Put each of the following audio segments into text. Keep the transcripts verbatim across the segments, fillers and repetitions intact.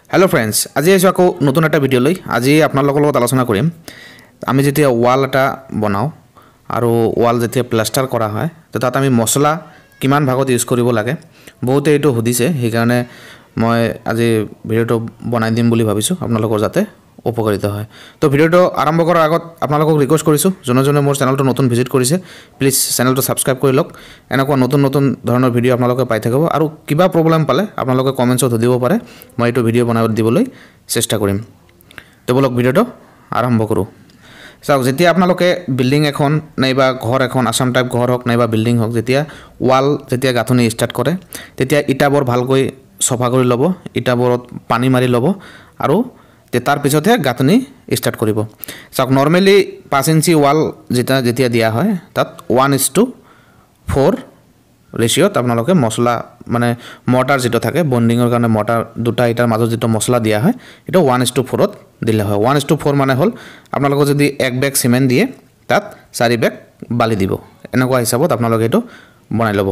hello friends আজি আইছো আকো নতুন এটা ভিডিও লৈ আজি আপোনালোকৰ লগত আলোচনা কৰিম আমি যেতিয়া ওয়াল এটা বনাও আৰু ওয়াল যেতিয়া প্লাষ্টাৰ কৰা হয় তো তাত আমি মছলা কিমান ভাগত ইউজ কৰিব লাগে বহুতে এটো সুধিছে সেই কাৰণে মই আজি ভিডিওটো বনাই দিম বুলি ভাবিছো আপোনালোকৰ যাতে উপকাৰিত হয় তো ভিডিওটো আৰম্ভ কৰাৰ আগত আপোনালোকক ৰিকুৱেষ্ট কৰিছো জনে জনে মোৰ চেনেলটো নতুন ভিজিট কৰিছে প্লিজ চেনেলটো সাবস্ক্ৰাইব কৰি লওক এনেকুৱা নতুন নতুন ধৰণৰ ভিডিও আপোনালোকে পাই থাকিব আৰু কিবা প্ৰবলেম পালে আপোনালোকে কমেন্টছত দিব পাৰে মই এটো ভিডিও বনাই দিবলৈ চেষ্টা কৰিম তো বলক ভিডিওটো আৰম্ভ কৰো চাওক যেতিয়া আপোনালোকে বিল্ডিং এখন নাইবা ঘৰ এখন আসাম টাইপ ঘৰ হক নাইবা বিল্ডিং হক যেতিয়া ওয়াল যেতিয়া গাঁথনি স্টাৰ্ট কৰে তেতিয়া ইটাবোৰ ভালকৈ সফা কৰি লব ইটাবোৰত পানী মাৰি লব আৰু তে তার পিছতে গাঁথনি স্টার্ট কৰিব চাওক নরমালি পাঁচ ইঞ্চি ওয়াল যেটা যেতিয়া দিয়া হয় তাত one is to four রেশিওত আপোনালোকে মছলা মানে মৰ্টাৰ যেটো থাকে বন্ডিংৰ কাৰণে মৰ্টাৰ দুটা ইটাৰ মাজত যেটো মছলা দিয়া হয় এটা one is to four ত দিলে হয় one is to four মানে হল আপোনালোকে যদি এক বেগ সিমেন্ট দিয়ে তাত চাৰি বেগ বালি দিব এনেকুৱা হিচাপত আপোনালোকে এটো বনাই লব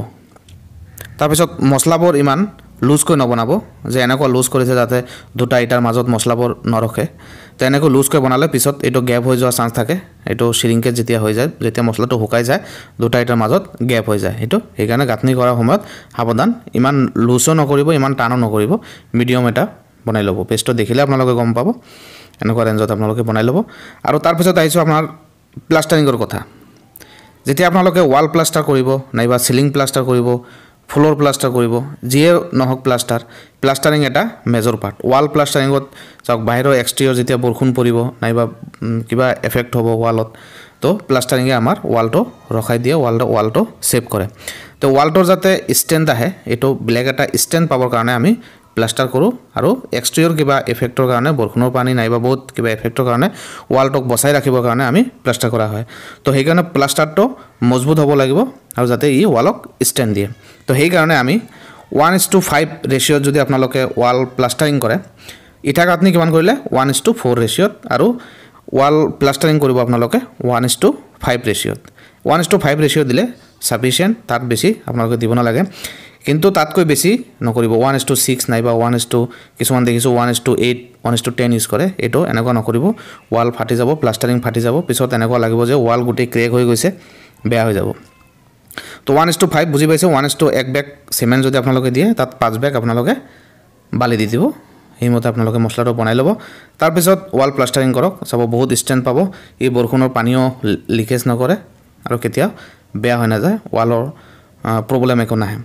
তাৰ পিছত মছলাবোৰ ইমান লুজ কৈ নবনাব যে এনেকুৱা লুজ কৰিছে যাতে দুটা ইটাৰ মাজত মছলাবোৰ নৰখে তো এনেকৈ লুজ কৈ বনালে পিছত এটো গ্যাপ হৈ যোৱা চান্স থাকে এটো শ্ৰিংকেজ যেতিয়া হৈ যায় যেতিয়া মছলাটো শুকাই যায় দুটা ইটাৰ মাজত গ্যাপ হৈ যায় এটো এই কাৰণে গাঁথনি কৰাৰ সময়ত সাৱধান ইমান লুজও নকৰিব ইমান টানো নকৰিব মিডিয়াম এটা বনাই লব পেষ্টটো দেখিলে আপোনালোকে গম পাব এনেকুৱা ৰেঞ্জত আপোনালোকে বনাই লব আৰু তাৰ পিছত আহিছো আপোনাৰ প্লাষ্টাৰিংৰ কথা যেতিয়া আপোনালোকে ওয়াল প্লাষ্টাৰ কৰিব নাইবা সিলিং প্লাষ্টাৰ কৰিব ফ্লোর প্লাষ্টার কৰিব যিয়ে নহক প্লাষ্টার প্লাষ্টারিং এটা মেজর পার্ট ওয়াল প্লাষ্টারিংত চাওক বাহিৰৰ এক্সটেৰিয়ৰ যেতিয়া বৰষুণ পৰিব নাইবা কিবা এফেক্ট হ'ব ওয়ালত তো প্লাষ্টারিংয়ে আমাৰ ওয়ালটো ৰখাই দিয়ে ওয়ালটো ওয়ালটো সেভ কৰে তো ওয়ালটোৰ যাতে স্ট্যান্ড আহে এটো ব্ল্যাক এটা স্ট্যান্ড পাবৰ কাৰণে আমি প্লাষ্টাৰ কৰো আৰু এক্সটেৰিয়ৰ কিবা এফেক্টৰ কাৰণে বৰষুণৰ পানী নাইবা বহুত কিবা এফেক্টৰ কাৰণে ওয়ালটোক বচাই ৰাখিবৰ কাৰণে আমি প্লাষ্টাৰ কৰা হয় তো সেই কাৰণে প্লাষ্টাৰটো মজবুত হ'ব লাগিব আৰু যাতে ই ওয়ালক স্ট্যান্ড দিয়ে তো সেই কাৰণে আমি one is to five ৰেশিওত যদি আপোনালোকে ওয়াল প্লাষ্টাৰিং কৰে ইটা গাঁথনি কিমান কৰিলে one is to four ৰেশিওত আৰু ওয়াল প্লাষ্টাৰিং কৰিব আপোনালোকে one is to five ৰেশিওত one is to five ৰেশিও দিলে সাফিশিয়েন্ট তাত বেছি আপোনালোকে দিব নালাগে কিন্তু তাতকৈ বেছি নকৰিব one is to six নাইবা one is to কিছুমান দেখিছো one is to eight one is to ten use কৰে এটো এনেকুৱা নকৰিব ওয়াল ফাটি যাব প্লাষ্টাৰিং ফাটি যাব পিছত এনেকুৱা লাগিব যে ওয়াল গুটি ক্ৰেক হৈ গৈছে বেয়া হৈ যাব তো one is to five বুজি পাইছে one is to এক বেগ সিমেন্ট যদি আপোনালোকে দিয়ে তাত পাঁচ বেগ আপোনালোকে বালি দি দিব এই মতে আপোনালোকে মছলাটো বনাই লব তাৰ পিছত ওয়াল প্লাষ্টাৰিং কৰক সব বহুত স্ট্যান্ড পাব এই বৰষুণৰ পানীও লিকেজ নকৰে আৰু কেতিয়া বেয়া হৈ না যায় ওয়ালৰ প্ৰবলেম একো নাহে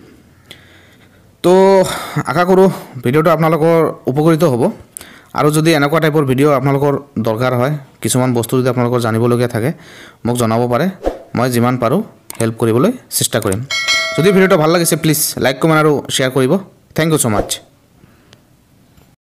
তো আশা কৰো ভিডিওটো আপোনালোকৰ উপকাৰিত হ'ব আৰু যদি এনেকুৱা টাইপৰ ভিডিও আপোনালোকৰ দৰকাৰ হয় কিছুমান বস্তু যদি আপোনালোকৰ জানিবলগীয়া থাকে মোক জনাব পাৰে মই যিমান পাৰো হেল্প কৰিবলৈ চেষ্টা কৰিম যদি ভিডিওটো ভাল লাগিছে প্লিজ লাইক কমেন্ট আৰু শেয়াৰ কৰিব থ্যাংক ইউ সো মাচ